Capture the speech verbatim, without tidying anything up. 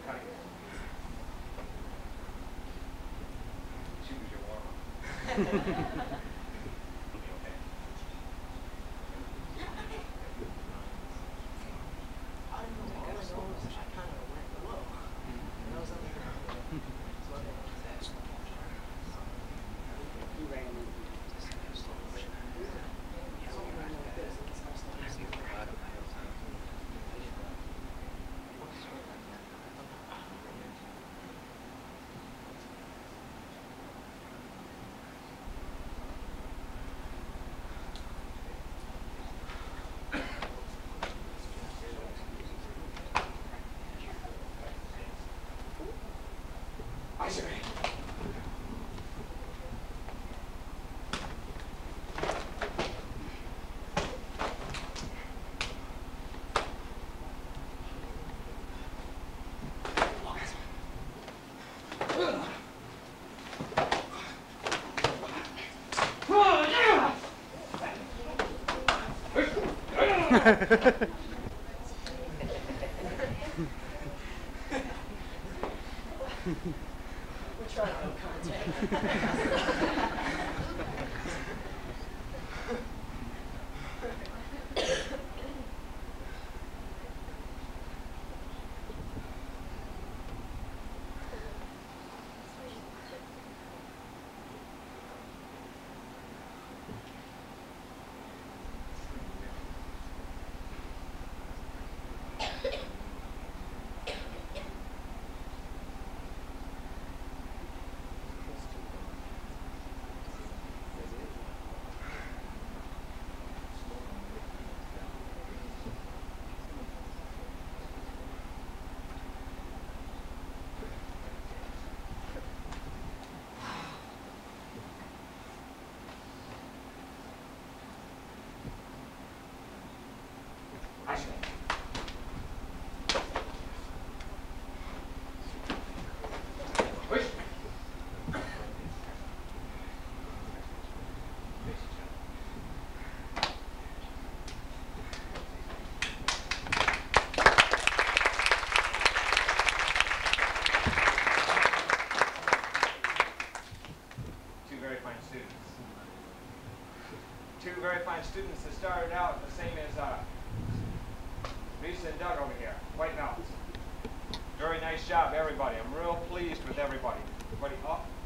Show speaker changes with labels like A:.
A: cutting it. Choose your warm-up.
B: We're trying no contact. Two very fine students that started out the same as uh, Lisa and Doug over here, white belts. Very nice job, everybody. I'm real pleased with everybody. Everybody up.